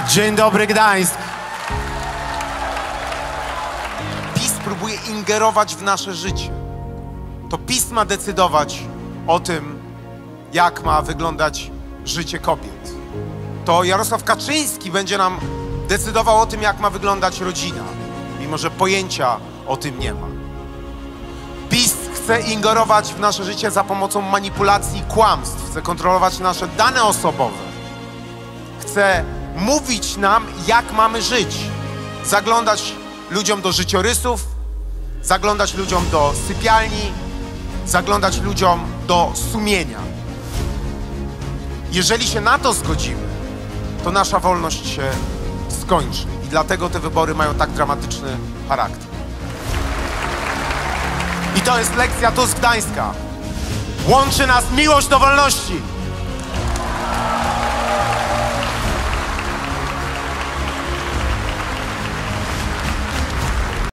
Dzień dobry, Gdańsk. PiS próbuje ingerować w nasze życie. To PiS ma decydować o tym, jak ma wyglądać życie kobiet. To Jarosław Kaczyński będzie nam decydował o tym, jak ma wyglądać rodzina, mimo że pojęcia o tym nie ma. PiS chce ingerować w nasze życie za pomocą manipulacji i kłamstw. Chce kontrolować nasze dane osobowe. Chce mówić nam, jak mamy żyć. Zaglądać ludziom do życiorysów, zaglądać ludziom do sypialni, zaglądać ludziom do sumienia. Jeżeli się na to zgodzimy, to nasza wolność się skończy. I dlatego te wybory mają tak dramatyczny charakter. I to jest lekcja Tusk Gdańska. Łączy nas miłość do wolności.